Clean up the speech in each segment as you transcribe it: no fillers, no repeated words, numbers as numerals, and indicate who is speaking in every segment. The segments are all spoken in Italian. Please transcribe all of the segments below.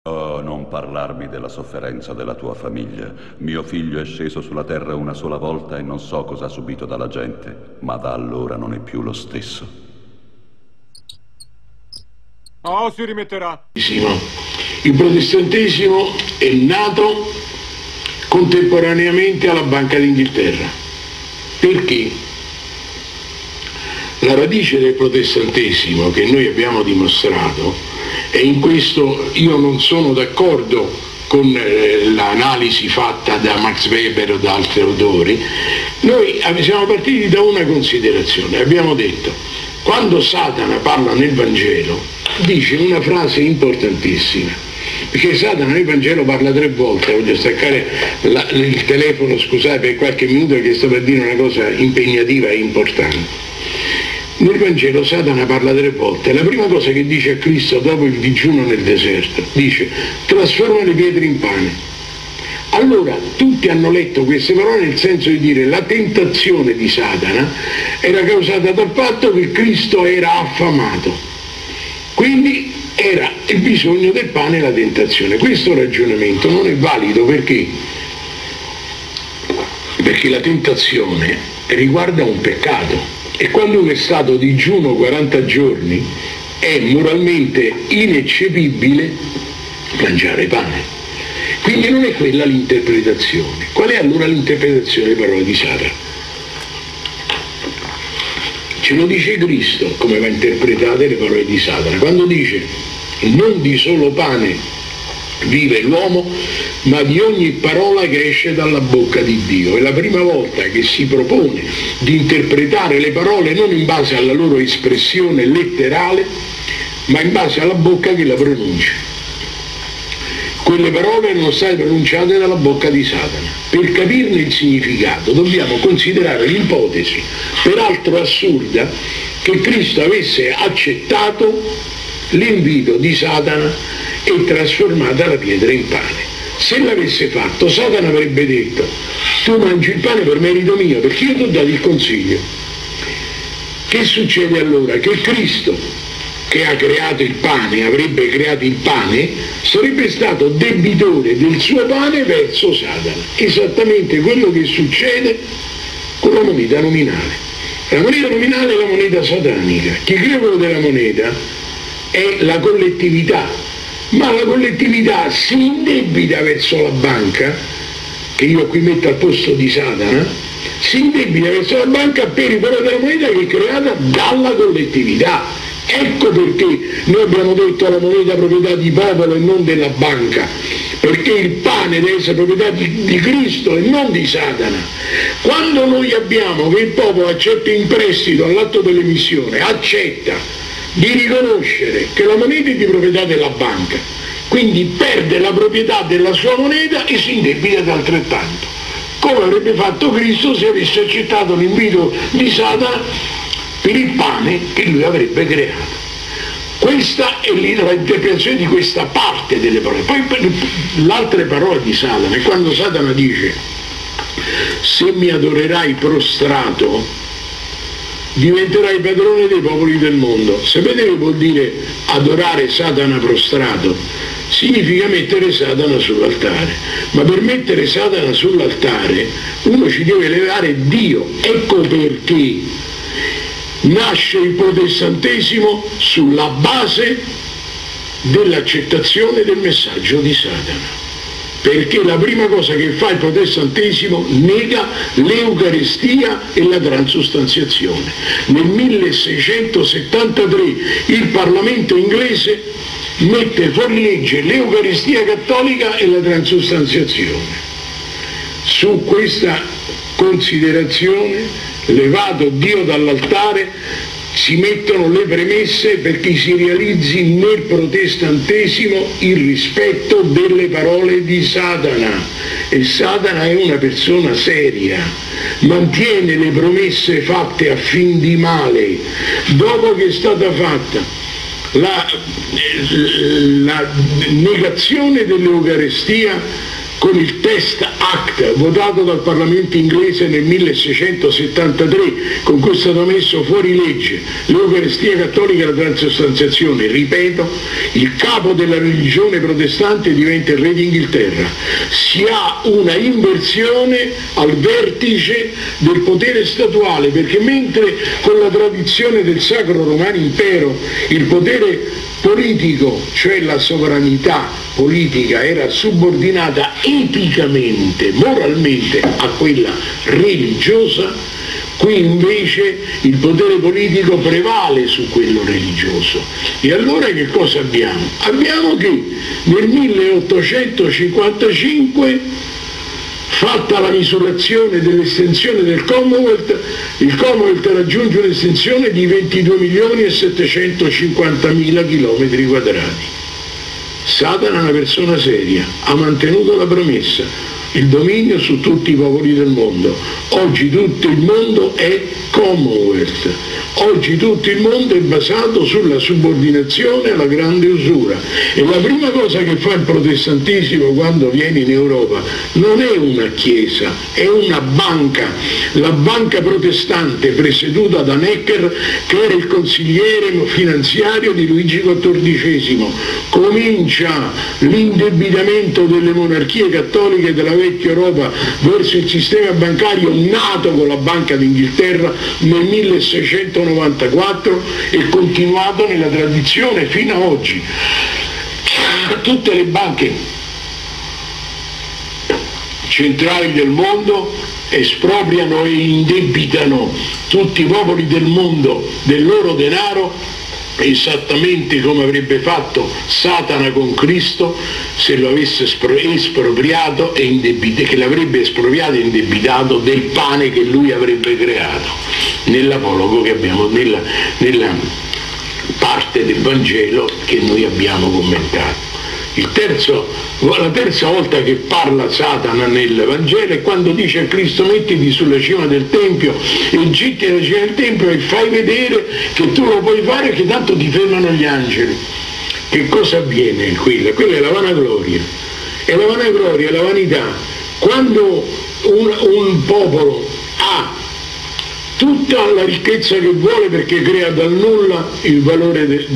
Speaker 1: Oh, non parlarmi della sofferenza della tua famiglia. Mio figlio è sceso sulla terra una sola volta e non so cosa ha subito dalla gente, ma da allora non è più lo stesso.
Speaker 2: Oh, si rimetterà.
Speaker 3: Il protestantesimo è nato contemporaneamente alla Banca d'Inghilterra. Perché? La radice del protestantesimo che noi abbiamo dimostrato, e in questo io non sono d'accordo con l'analisi fatta da Max Weber o da altri autori, noi siamo partiti da una considerazione, abbiamo detto, quando Satana parla nel Vangelo dice una frase importantissima, perché Satana nel Vangelo parla 3 volte. Voglio staccare il telefono, scusate per qualche minuto, che sto per dire una cosa impegnativa e importante. Nel Vangelo Satana parla 3 volte. La prima cosa che dice a Cristo dopo il digiuno nel deserto, dice: trasforma le pietre in pane. Allora tutti hanno letto queste parole nel senso di dire la tentazione di Satana era causata dal fatto che Cristo era affamato, quindi era il bisogno del pane e la tentazione. Questo ragionamento non è valido perché la tentazione riguarda un peccato. E quando uno è stato digiuno 40 giorni è moralmente ineccepibile mangiare pane. Quindi non è quella l'interpretazione. Qual è allora l'interpretazione delle parole di Satana? Ce lo dice Cristo come va interpretate le parole di Satana. Quando dice non di solo pane vive l'uomo, ma di ogni parola che esce dalla bocca di Dio. È la prima volta che si propone di interpretare le parole non in base alla loro espressione letterale, ma in base alla bocca che la pronuncia. Quelle parole erano state pronunciate dalla bocca di Satana. Per capirne il significato dobbiamo considerare l'ipotesi, peraltro assurda, che Cristo avesse accettato l'invito di Satana e trasformata la pietra in pane. Se l'avesse fatto, Satana avrebbe detto: tu mangi il pane per merito mio, perché io ti ho dato il consiglio. Che succede allora? Che Cristo, che ha creato il pane, avrebbe creato il pane, sarebbe stato debitore del suo pane verso Satana. Esattamente quello che succede con la moneta nominale. La moneta nominale è la moneta satanica. Chi crea quello della moneta è la collettività, ma la collettività si indebita verso la banca, che io qui metto al posto di Satana, si indebita verso la banca per il valore della moneta che è creata dalla collettività. Ecco perché noi abbiamo detto la moneta proprietà di popolo e non della banca, perché il pane deve essere proprietà di Cristo e non di Satana. Quando noi abbiamo che il popolo accetta in prestito all'atto dell'emissione, accetta di riconoscere che la moneta è di proprietà della banca, quindi perde la proprietà della sua moneta e si indebita di altrettanto, come avrebbe fatto Cristo se avesse accettato l'invito di Satana per il pane che lui avrebbe creato. Questa è l'interpretazione di questa parte delle parole. Poi l'altra parola di Satana è quando Satana dice: se mi adorerai prostrato diventerai padrone dei popoli del mondo. Sapete che vuol dire adorare Satana prostrato? Significa mettere Satana sull'altare, ma per mettere Satana sull'altare uno ci deve elevare Dio. Ecco perché nasce il protestantesimo sulla base dell'accettazione del messaggio di Satana. Perché la prima cosa che fa il protestantesimo nega l'Eucaristia e la transustanziazione. Nel 1673 il Parlamento inglese mette fuori legge l'Eucaristia cattolica e la transustanziazione. Su questa considerazione, levato Dio dall'altare, si mettono le premesse perché si realizzi nel protestantesimo il rispetto delle parole di Satana. E Satana è una persona seria, mantiene le promesse fatte a fin di male. Dopo che è stata fatta la negazione dell'Eucaristia, con il Test Act votato dal Parlamento inglese nel 1673, con cui è stato messo fuori legge l'Eucaristia cattolica e la transostanziazione. Ripeto, il capo della religione protestante diventa il re d'Inghilterra. Si ha una inversione al vertice del potere statuale, perché mentre con la tradizione del Sacro Romano Impero il potere politico, cioè la sovranità politica, era subordinata eticamente, moralmente a quella religiosa, qui invece il potere politico prevale su quello religioso. E allora che cosa abbiamo? Abbiamo che nel 1855, fatta la misurazione dell'estensione del Commonwealth, il Commonwealth raggiunge un'estensione di 22.750.000 km quadrati. Satana è una persona seria, ha mantenuto la promessa, il dominio su tutti i popoli del mondo. Oggi tutto il mondo è Commonwealth, oggi tutto il mondo è basato sulla subordinazione alla grande usura. E la prima cosa che fa il protestantesimo quando viene in Europa non è una chiesa, è una banca, la banca protestante presieduta da Necker, che era il consigliere finanziario di Luigi XIV. Comincia l'indebitamento delle monarchie cattoliche della vecchia Europa verso il sistema bancario nato con la Banca d'Inghilterra nel 1694 e continuato nella tradizione fino ad oggi. Tutte le banche centrali del mondo espropriano e indebitano tutti i popoli del mondo del loro denaro, esattamente come avrebbe fatto Satana con Cristo se lo avesse espropriato e che l'avrebbe espropriato e indebitato del pane che lui avrebbe creato, nell'apologo che abbiamo, nella parte del Vangelo che noi abbiamo commentato. La terza volta che parla Satana nel Vangelo è quando dice a Cristo: mettiti sulla cima del Tempio e gitti alla cima del Tempio e fai vedere che tu lo puoi fare, che tanto ti fermano gli angeli. Che cosa avviene in quella? Quella è la vanagloria. E la vanagloria è la vanità. Quando un popolo ha tutta la ricchezza che vuole perché crea dal nulla il valore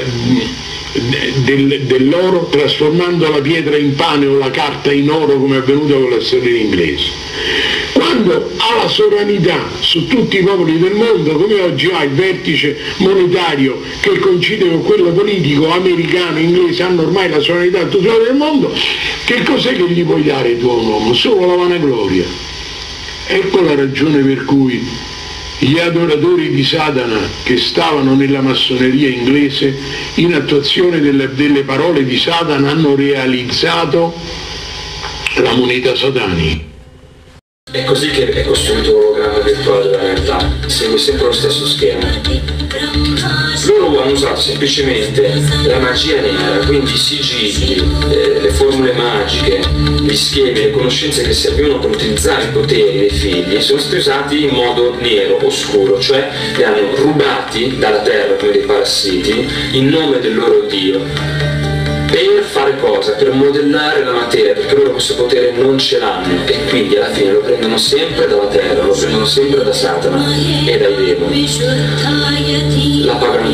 Speaker 3: dell'oro, trasformando la pietra in pane o la carta in oro, come è avvenuto con la sterlina inglese. Quando ha la sovranità su tutti i popoli del mondo, come oggi ha il vertice monetario che coincide con quello politico americano, inglese, hanno ormai la sovranità su tutti i popoli del mondo, che cos'è che gli puoi dare tu a un uomo? Solo la vanagloria. Ecco la ragione per cui gli adoratori di Satana che stavano nella massoneria inglese, in attuazione delle parole di Satana, hanno realizzato la moneta satanica.
Speaker 4: È così che è costruito l'ologramma virtuale della realtà, segue sempre lo stesso schema. Loro hanno usato semplicemente la magia nera, quindi i sigilli, le formule magiche, gli schemi, le conoscenze che servivano per utilizzare i poteri dei figli sono stati usati in modo nero, oscuro, cioè li hanno rubati dalla terra come dei parassiti in nome del loro Dio. Per fare cosa? Per modellare la materia, perché loro questo potere non ce l'hanno e quindi alla fine lo prendono sempre dalla terra, lo prendono sempre da Satana e dai demoni. La pagano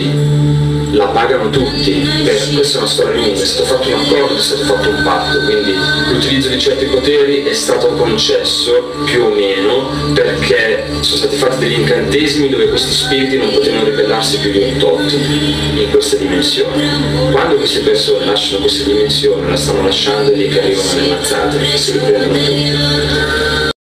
Speaker 4: tutti, questa è una storia lunga, è stato fatto un accordo, è stato fatto un patto, quindi l'utilizzo di certi poteri è stato concesso più o meno perché sono stati fatti degli incantesimi dove questi spiriti non potevano ribellarsi più di un tot in queste dimensioni. Quando queste persone lasciano queste dimensioni, la stanno lasciando lì che arrivano le mazzate, che si riprendono tutti.